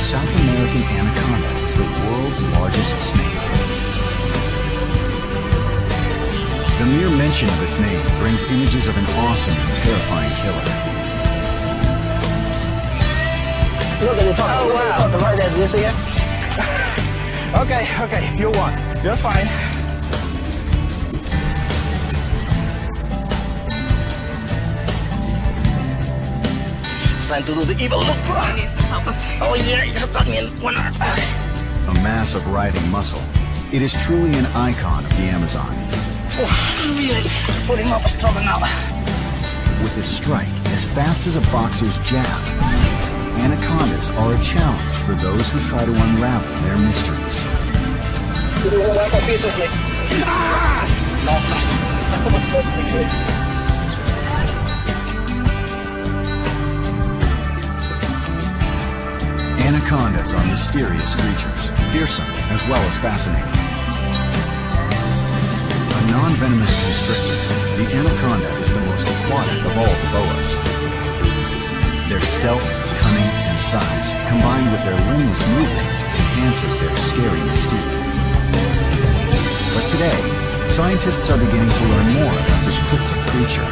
South American anaconda is the world's largest snake. The mere mention of its name brings images of an awesome and terrifying killer. Look at the top. Oh, wow. Top right there. Do you see it? Okay, you won. You're fine. It's time to do the evil look. Oh yeah, you got me in one arm. A mass of writhing muscle, it is truly an icon of the Amazon. Oh, really putting up a struggle now. With his strike as fast as a boxer's jab, anacondas are a challenge for those who try to unravel their mysteries. What's a piece of me? Anacondas are mysterious creatures, fearsome as well as fascinating. A non-venomous constrictor, the anaconda is the most aquatic of all the boas. Their stealth, cunning, and size, combined with their limbless movement, enhances their scary mystique. But today, scientists are beginning to learn more about this cryptic creature.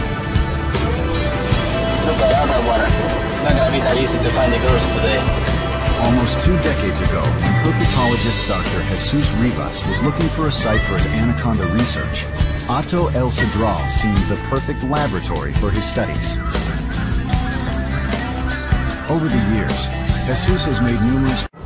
Look at that water. It's not gonna be that easy to find the girls today. Almost 2 decades ago, when herpetologist Dr. Jesus Rivas was looking for a site for his anaconda research, Hato El Cedral seemed the perfect laboratory for his studies. Over the years, Jesus has made numerous